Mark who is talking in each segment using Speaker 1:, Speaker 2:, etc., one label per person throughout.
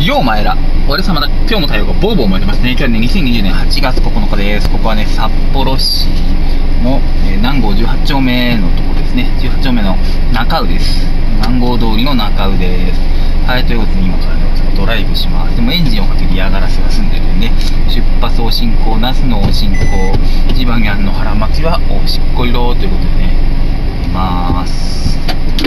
Speaker 1: よう前ら、俺様だ、今日も太陽がボーボー燃えてますね。今日はね、2020年8月9日です。ここはね、札幌市の、南郷18丁目のとこですね。18丁目の中尾です。南郷通りの中尾です。はい、ということで今からね、ドライブします。でもエンジンをかける嫌がらせが済んでるんで、出発を進行、那須のを進行、ジバニャンの腹巻きはおしっこいろということでね、います。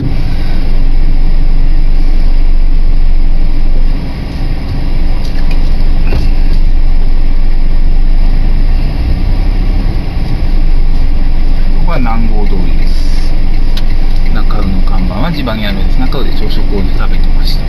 Speaker 1: 南郷通りです。中尾の看板はジバニャンです。中尾で朝食を、ね、食べてました。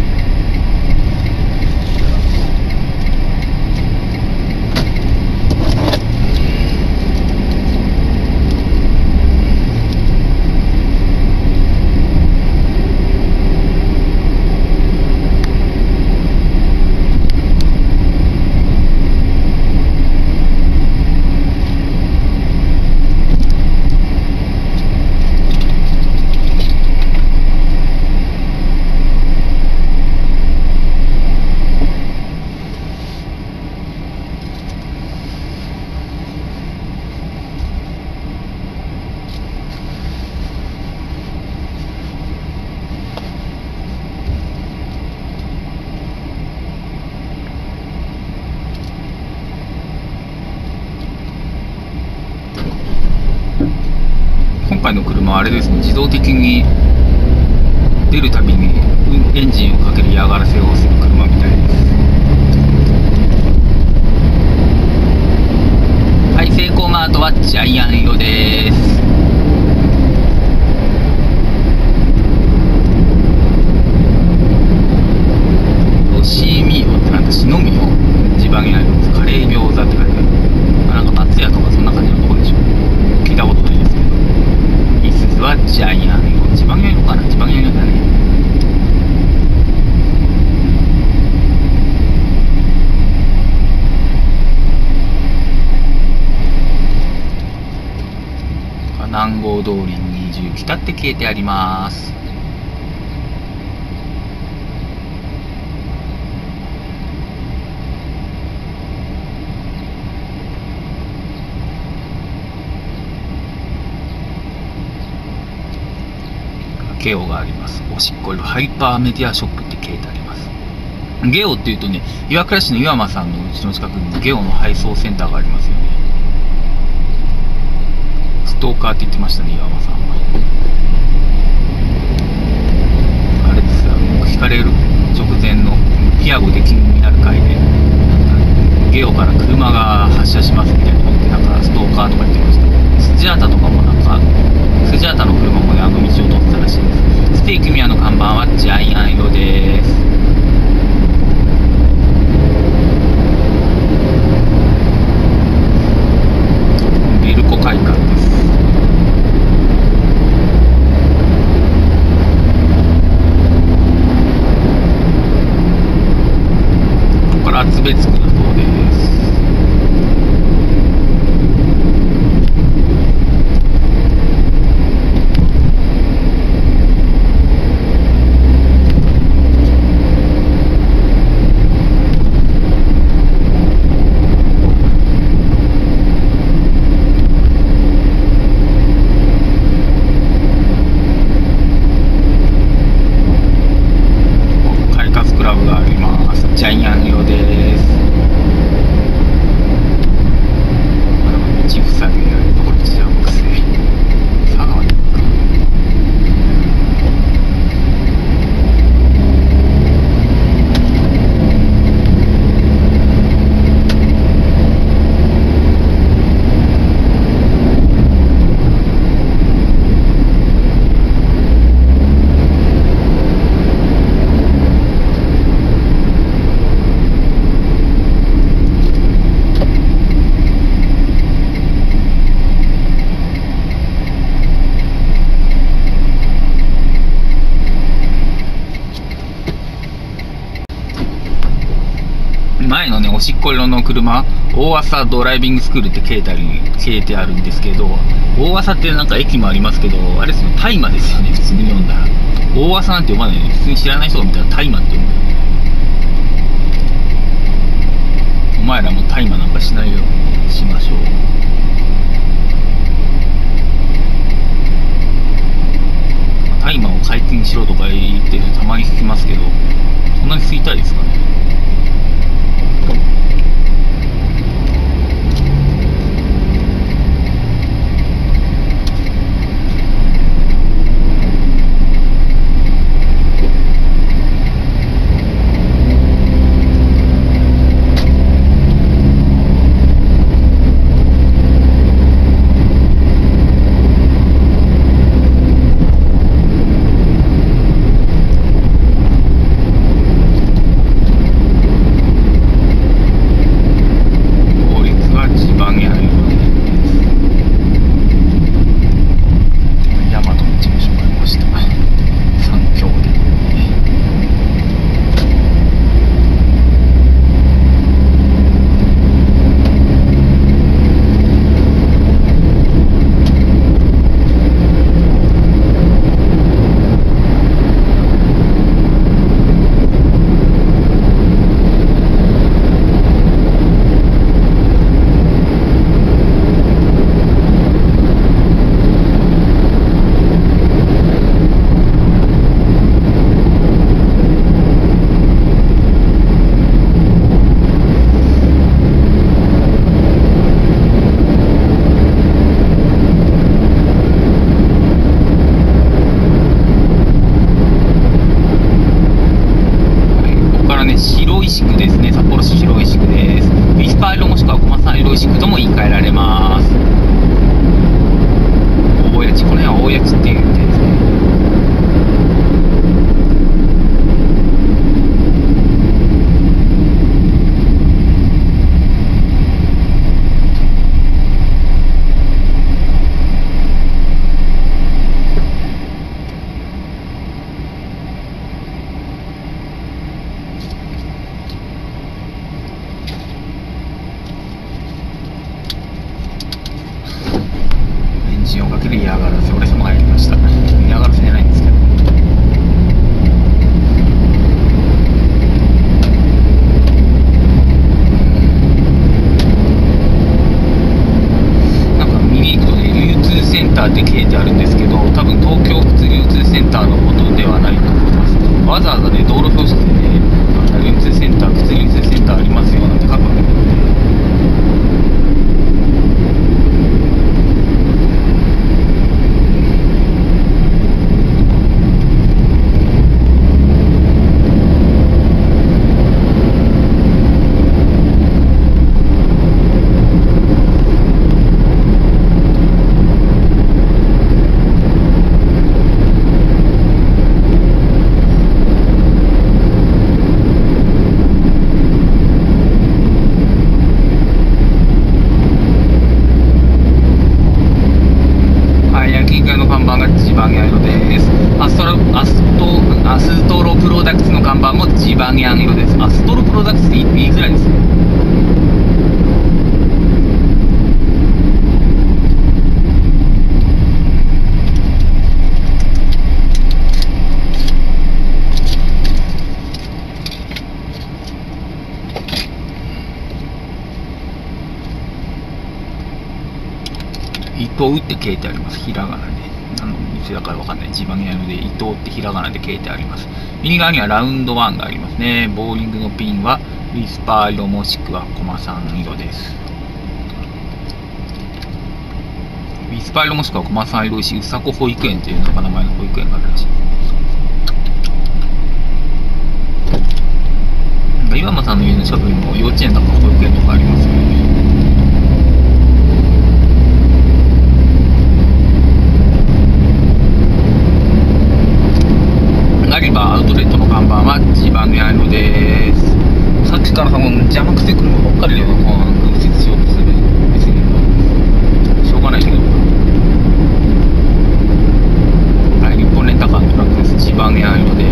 Speaker 1: 今回の車はあれですね、自動的に出るたびにエンジンをかける嫌がらせをする車みたいです。はい、セイコーマートはジャイアン色です。よしみよってなんだ、しのみよ、ジバニャンカレー餃子って書いてある。なんか松屋とかそんな感じのとこでしょ。聞いたことないですけど。いすゞはジャイアン色、ジバニャン色かな、ジバニャン色だね。南郷通り20北って消えてあります。ゲオがあります。おしっこいハイパーメディアショップって消えてあります。ゲオっていうとね、岩倉市の岩間さんのうちの近くにゲオの配送センターがありますよね。ストーカーって言ってましたね、岩間さんは。あれですよ、引かれる直前のピアゴで気になる回で、ゲオから車が発車しますみたいなので、なんかストーカーとか言ってました。スジャータとかもなんか、スジャータの車もね、あの道を通ってたらしいです。ステーキ宮の看板はジャイアン色です。ベルコ会館です。ここから厚別区だそうです。ジャイアン色です。道塞ぎやるところじゃんくせ佐川で前のね、おしっこ色の車、大朝ドライビングスクールって消えてあるんですけど、大朝ってなんか駅もありますけど、あれですよ、大麻ですよね、普通に読んだら。大朝なんて読まないのに、普通に知らない人が見たら大麻って読む。 広石区ですね。札幌市広石区です。ウィスパー色もしくは駒さん色石区とも言い換えられます。大谷地、この辺は大谷地っていうみたいですね。をかける嫌がらせ、俺様がやりました。嫌がらせじゃないんですけど。なんか見に行くとね、流通センターって書いてあるんですけど、多分東京普通流通センターのことではないと思います。わざわざね、道路標識でね、流通センター、普通流通センターありますよなんて書くわけなので。アストロプロダクツの看板もジバニャン色です。アストロプロダクツって言いづらいですね。伊藤って書いてあります。ひらがなで。だからわかんない。ジバニャン色で伊藤ってひらがなで書いてあります。右側にはラウンド1がありますね。ボーリングのピンはウィスパー色もしくはコマさん色です。ウィスパー色もしくはコマさん色石、うさこ保育園という名前の保育園があるらしい。岩間さんの家の近くにも幼稚園とか保育園とかありますよね。ガリバーアウトレットの看板はジバニャン色です。さっきから邪魔くせくるのばっかりで右折しようとする。別にしょうがないけど。はい、日本レンタカーのトラックです。ジバニャン色です。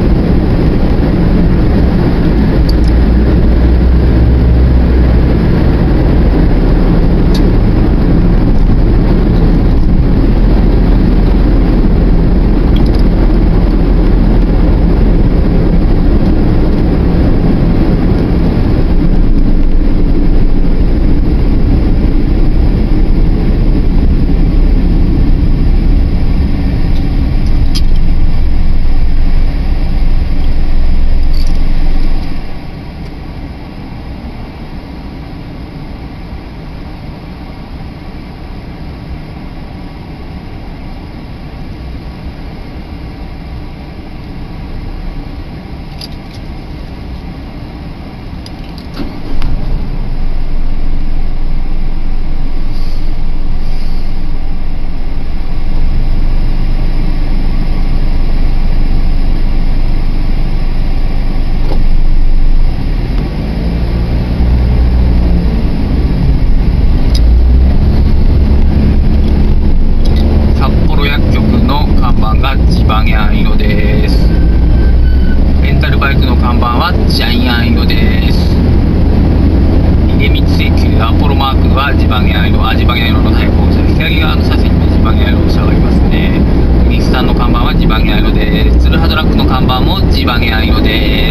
Speaker 1: ジバニャン色です。レンタルバイクの看板はジャイアン色です。逃げ道請求アポロマークはジバニャン色、ジバニャン色の対向車、左側の車線にジバニャン色の車がありますね。日産の看板はジバニャン色です。ツルハドラックの看板もジバニャン色です。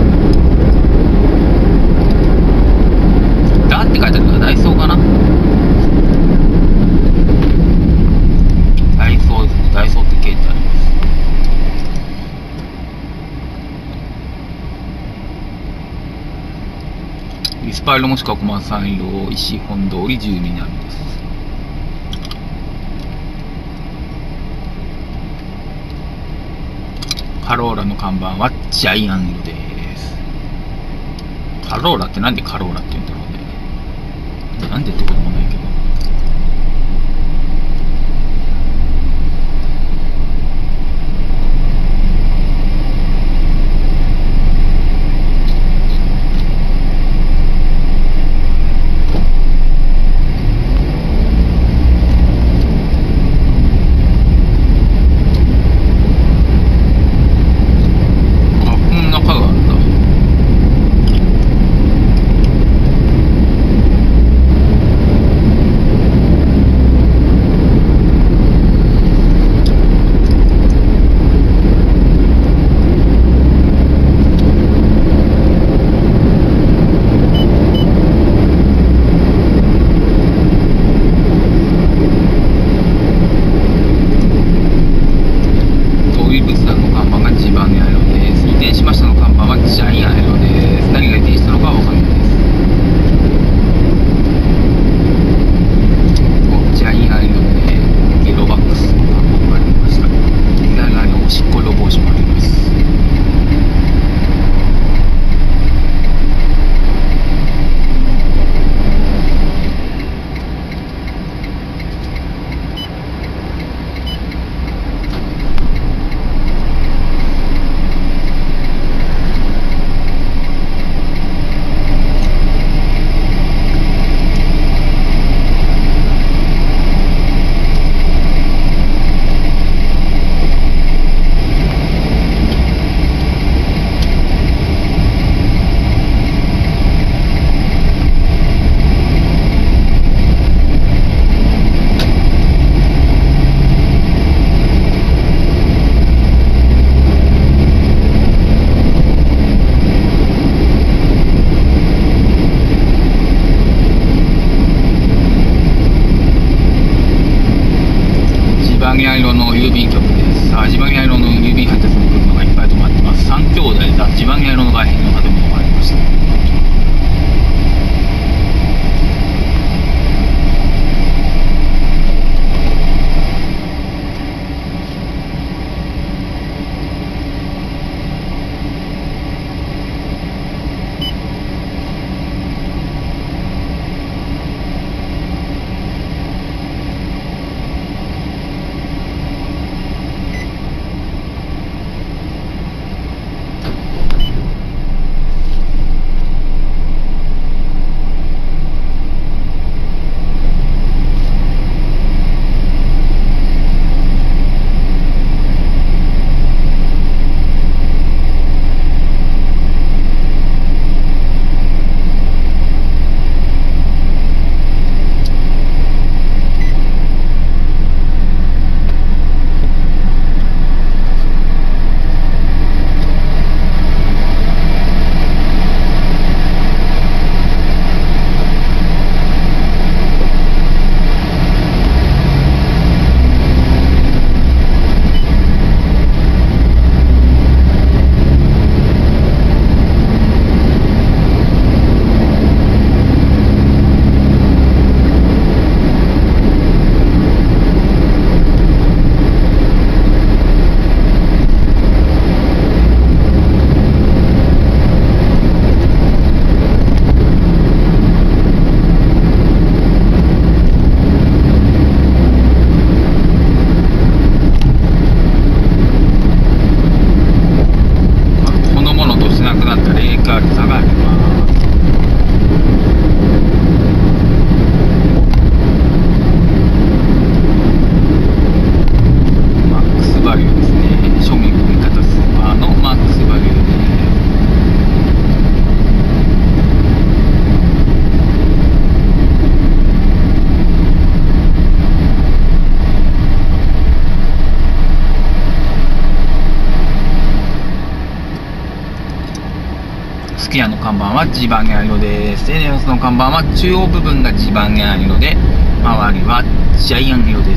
Speaker 1: ダって書いてあるのはダイソーかな。ダイソーですね。ダイソーって書いてあります。ウィスパー色もしくはコマさん色、石本通り10南です。カローラの看板はジャイアン色です。 カローラってなんでカローラって言うんだろうね。なんでってこともないけど。あ、こんな家具あるんだ。灯油仏壇の看板がジバネアイロです。移転しましたの看板はジャイアンアイロです。何が移転したのかは分かんないです。お、ジャイアンアイロでゲロバックスの看板がありました。左側におしっこ予防士もあります。ジバニア色の郵便局です。ジバニア色の郵便配達の車がいっぱい止まってます。3兄弟だ。ジバニア色の外壁の建物がありました。スキヤの看板はジバニャ色です。エネオスの看板は中央部分がジバニャ色で、周りはジャイアン色です。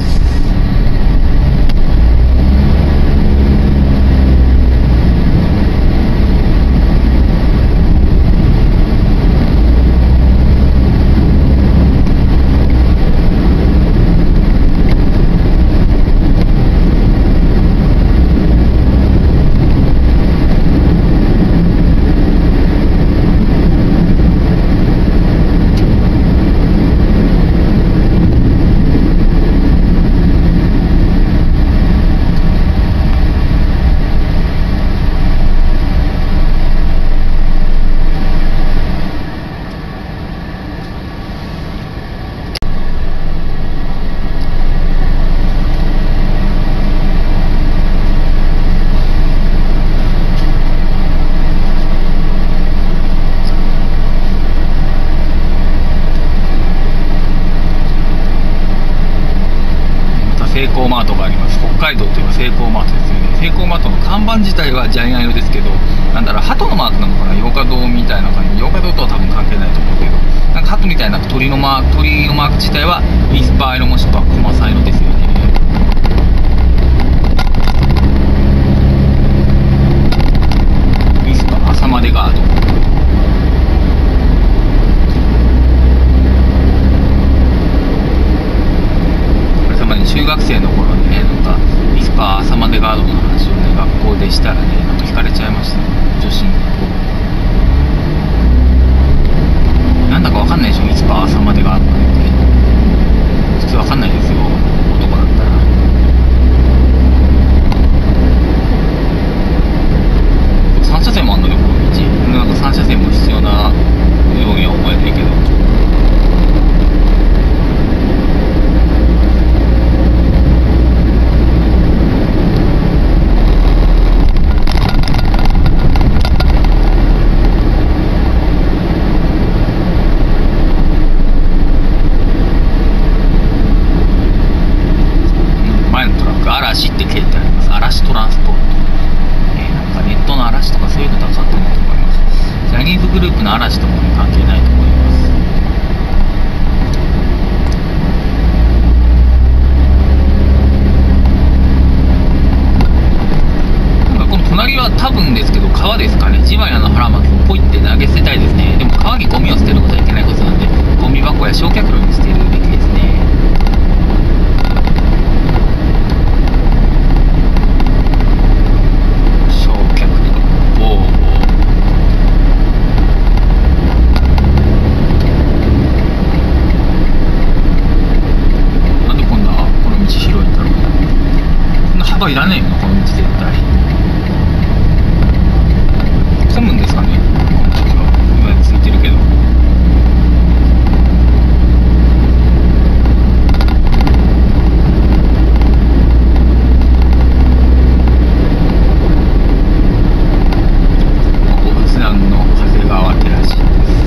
Speaker 1: セイコーマートがあります。北海道といえばセイコーマートですよね。セイコーマートの看板自体はジャイアン色ですけど、なんだろう、鳩のマークなのかな、ヨガ堂みたいな感じ。ヨガ堂とは多分関係ないと思うけど、なんか鳩みたいな鳥のマーク自体はウィスパー色もしくはコマサ色ですよね。ウィスパー朝までガード。中学生の頃にね、なんかウィスパー朝までガードの話をね、学校でしたらね、なんか惹かれちゃいましたね、女子に。なんだかわかんないでしょ、ウィスパー朝までガードなんて。普通わかんないですよ、男だったら。3車線もあんのね、この道。なんか3車線も必要なようには思えないけど。嵐って書いてあります。嵐トランスポート。なんかネットの嵐とかそういうのとは関係ないと思います。ジャニーズグループの嵐とかも関係ないと思います。なんかこの隣は多分ですけど川ですかね。千葉屋の腹巻きをポイって投げ捨てたいですね。でも川にゴミを捨てることはいけないことなんで、ゴミ箱や焼却炉に捨てるべきですね。いらねえよな、この道絶対。混むんですかね、この時は。今ついてるけど。ここ仏壇の長谷川寺師です。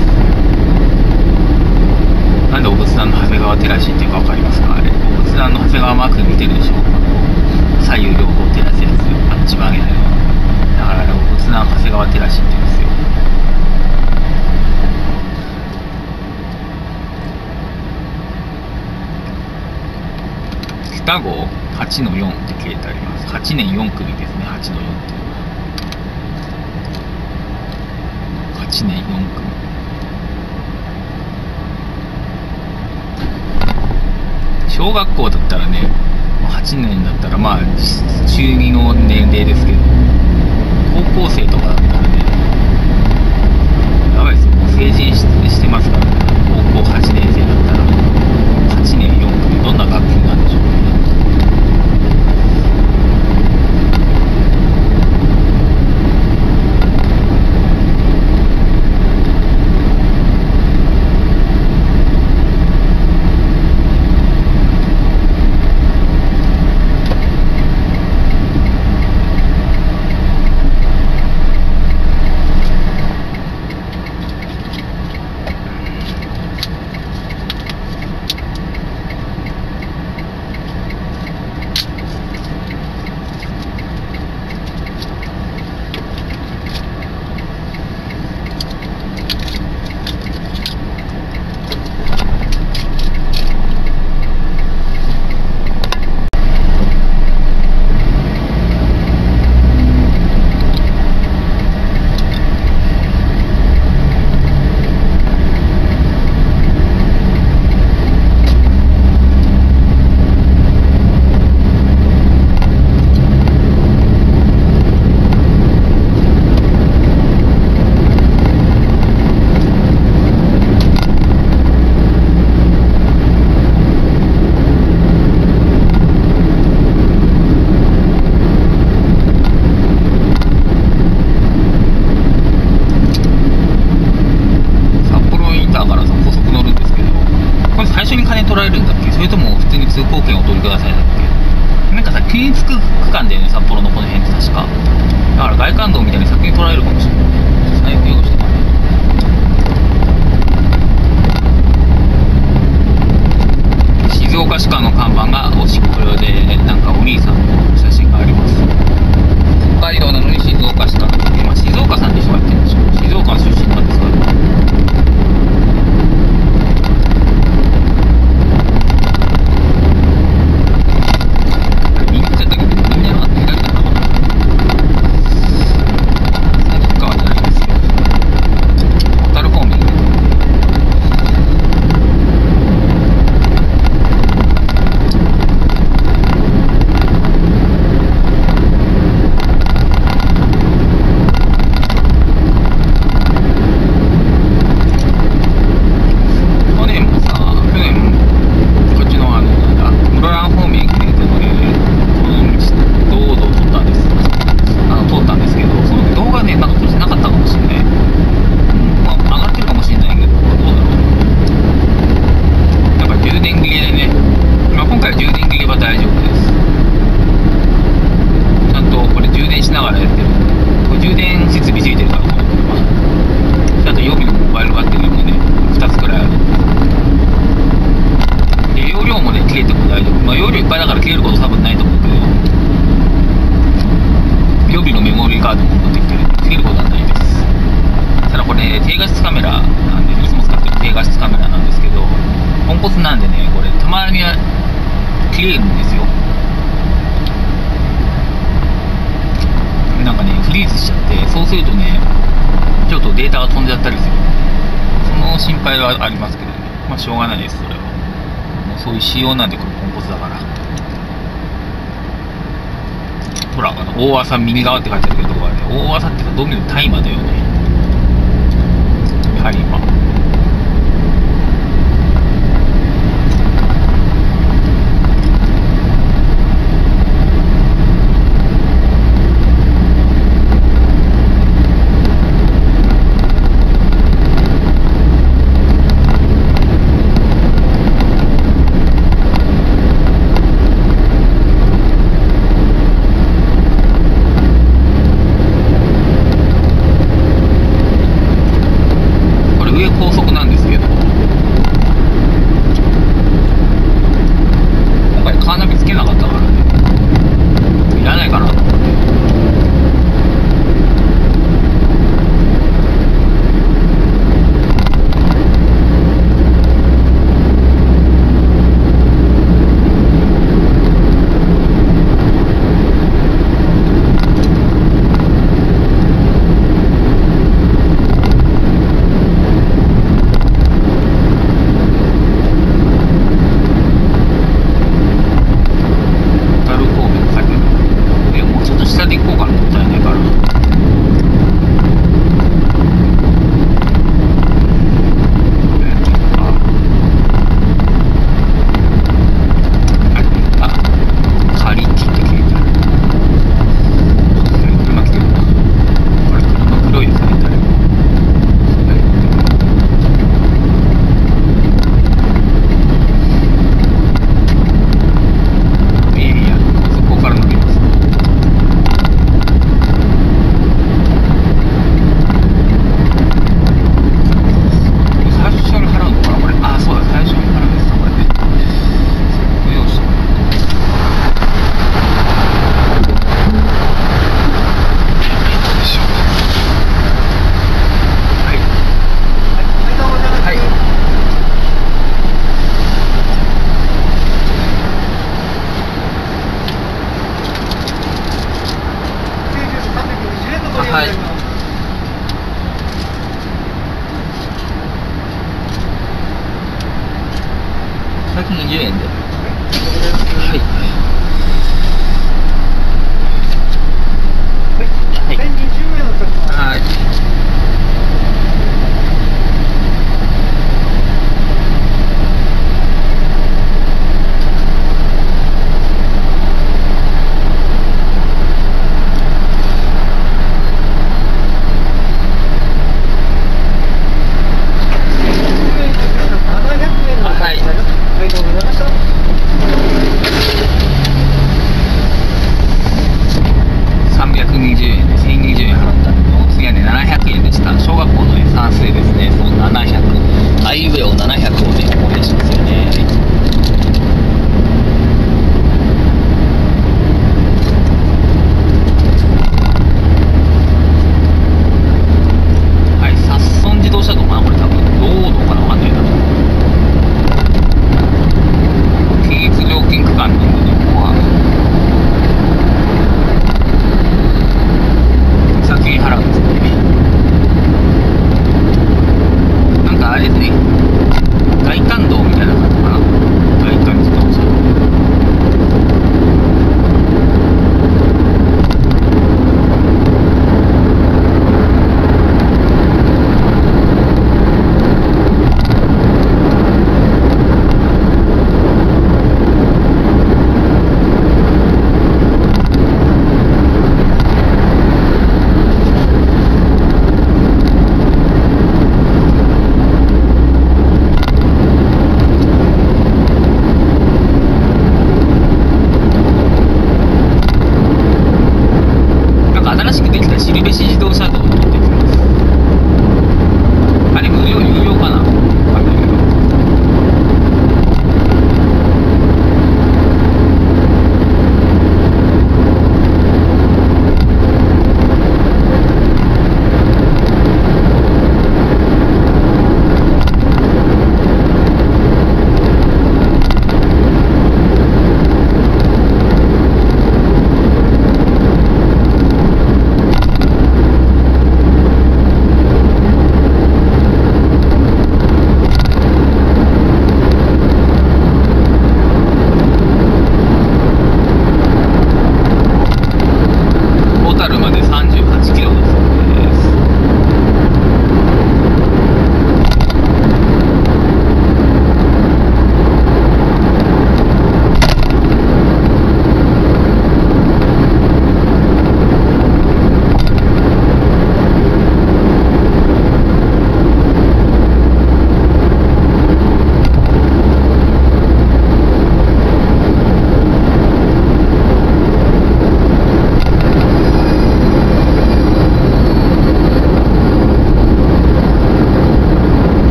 Speaker 1: なんでお仏壇の長谷川寺師っていうか分かりますか？あれ、お仏壇の長谷川マーク見てるでしょうか？左右両方照らすやつ、あっち曲げないの。だからお仏壇長谷川照らしって言うんですよ。北郷8の4って書いてあります。8年4組ですね。8の4っていうのは8年4組。小学校だったらね、8年だったらまあ中2の年齢ですけど、高校生とかだったらね、やばいですよ、もう成人してますからね。高校8年生だったら8年4組、どんな学級なんでしょうね。外環道みたいに先に捉えるかもしれない。最悪用してかね。静岡岡歯科の看板がおしっこ用で、なんかお兄さんの写真があります。北海道なのに静岡歯科、まあ、静岡さんで人がやってるんでしょう。静岡の出身なんですか。なんでね、これたまに切れるんですよ。なんかね、フリーズしちゃって、そうするとね、ちょっとデータが飛んじゃったりする。その心配はありますけどね。まあしょうがないです、それは。もうそういう仕様なんで、これポンコツだから。ほら、大麻右側って書いてあるけど、大麻ってどう見ると大麻だよね。大麻。高速なんですけど、今回カーナビつけなかったからね、いらないかなと思って。はい。120円で。はい。はい。はい。320円で1020円払ったので、次はね700円でした。小学校のね算数ですね。その700、あいうえお700をね思い出しますよね。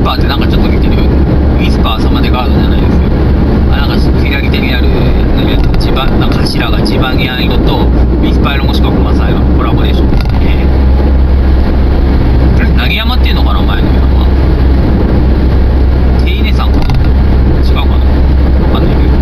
Speaker 1: スパーってなんかちょっと似てる。ウィスパー様でガードじゃないですよ。なんか左手にある、なんか柱がジバニャン色とウィスパー色もしくはコマサイのコラボレーションですね。投げ山っていうのかな、前の山は。手稲さんかな、違うかな、わかんないけど。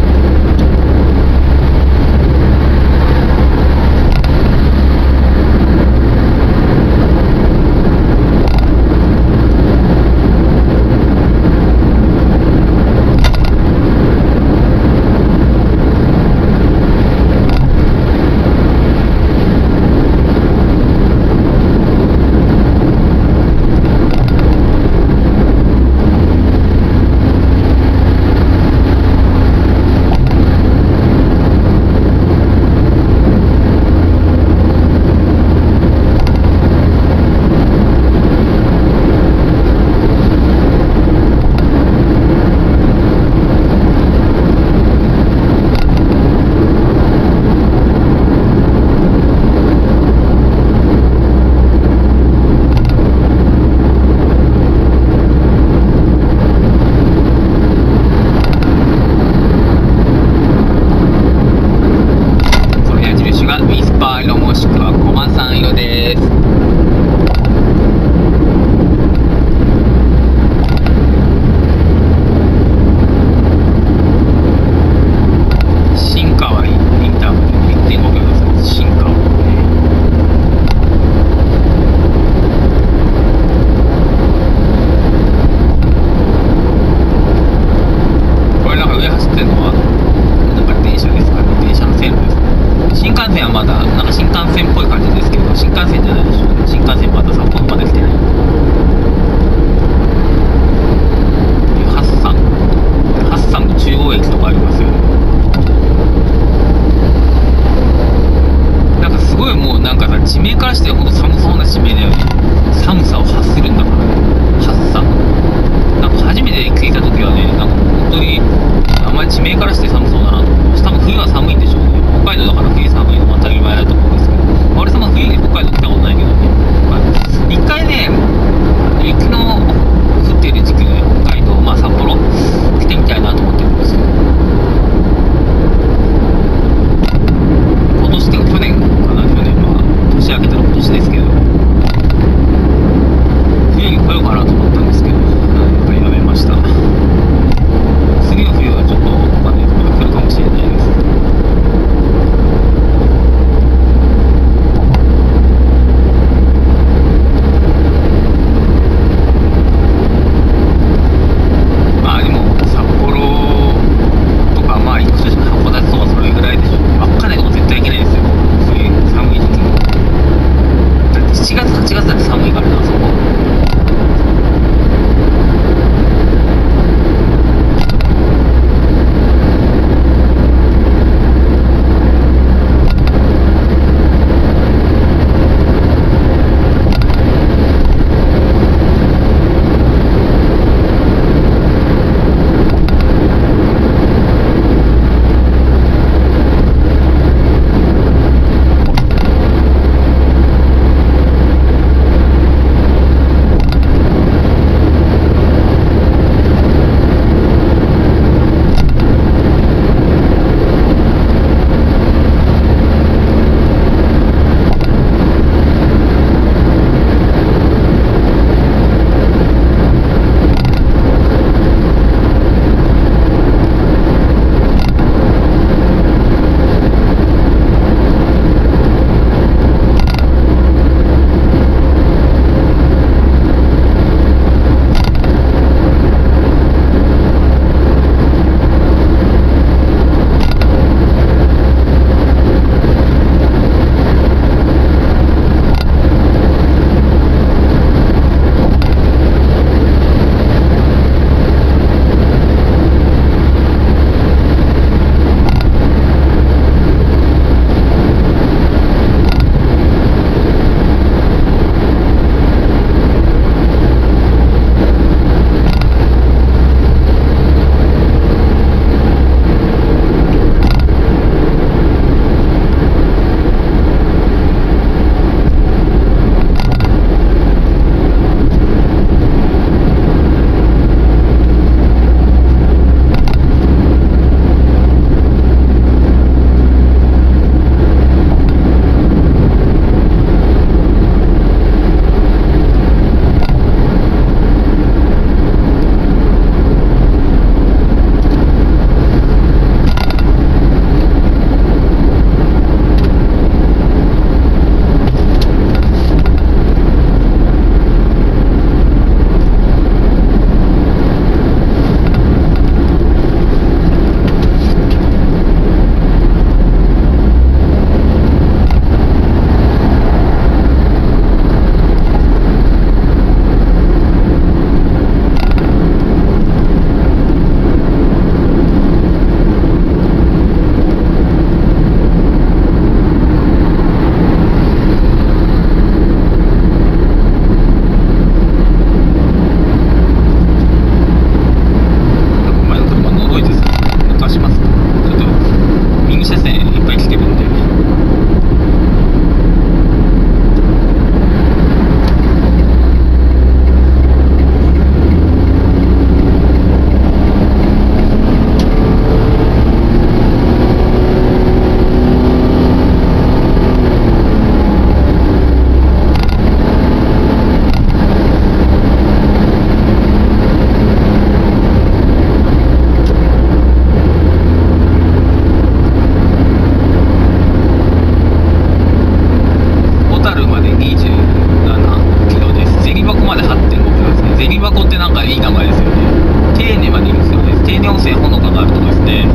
Speaker 1: なんかいい名前ですよね。丁寧までいいんですよね。丁寧温泉ほのかがあるとこですね。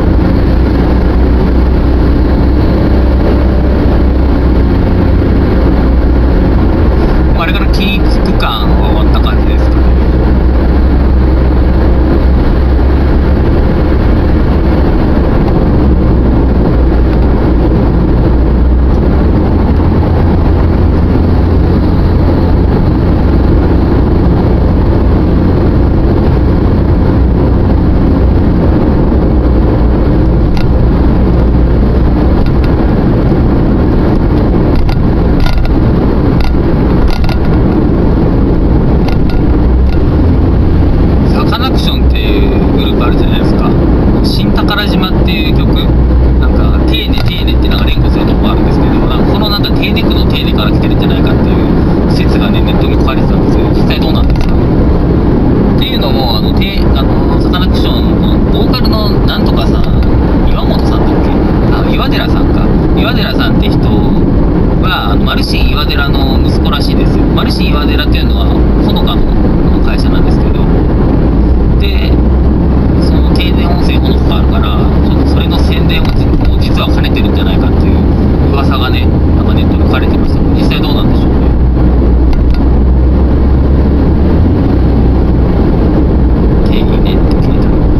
Speaker 1: あれからキープ区間は終わった感じですかね。サカナクションっていうグループあるじゃないですか。新宝島っていう曲、なんか丁寧丁寧ってなんか連呼するとこあるんですけど、なんかこのなんか丁寧区の丁寧から来てるんじゃないかっていう説がねネットに書かれてたんですけど、実際どうなんですかっていうのも、サカナクションのボーカルのなんとかさん、岩本さんだっけ、岩寺さんか、岩寺さんって人はマルシン岩寺の息子らしいですよ。マルシン岩寺っていうのはほのかの会社なんですけど、でその定年温泉ほのかがあるから、ちょっとそれの宣伝を実は兼ねてるんじゃないかっていう噂がね、なんかネットに書かれてました。実際どうなんでしょうね。定年って聞いたら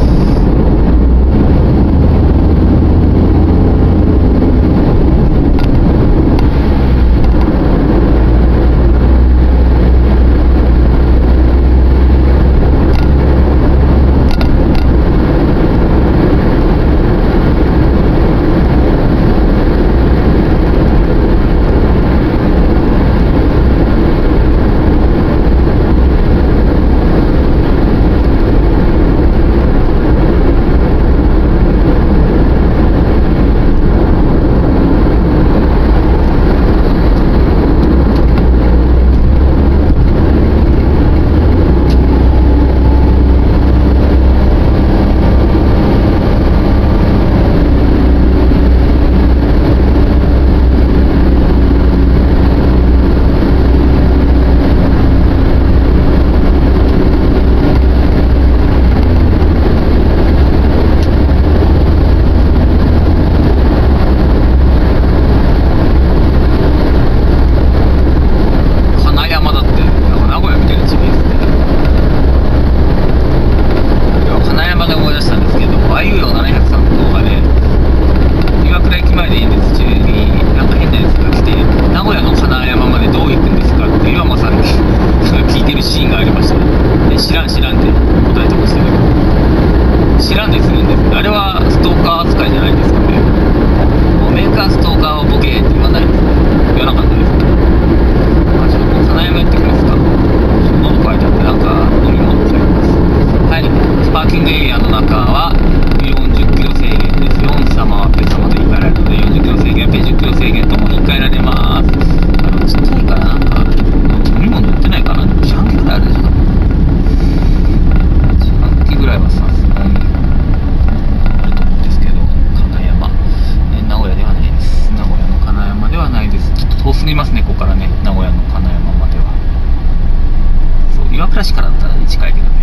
Speaker 1: 倉からだったら近いけどね。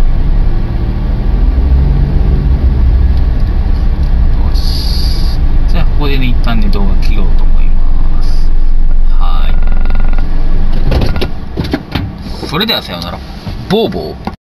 Speaker 1: よし、じゃあここでね一旦ね動画切ろうと思います。はい、それではさようなら。ボーボー。